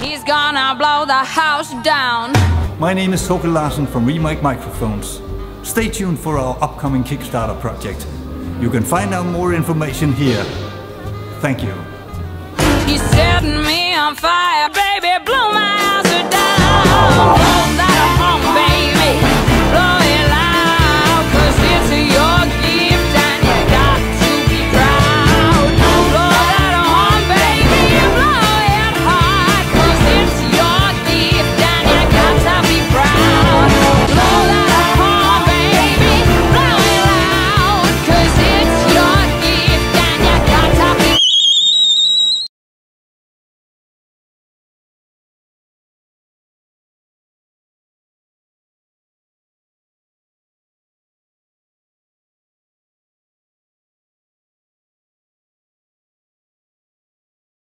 He's gonna blow the house down. My name is Toftild Larsen from Remic microphones. Stay tuned for our upcoming Kickstarter project. You can find out more information here. Thank you. He's setting me on fire.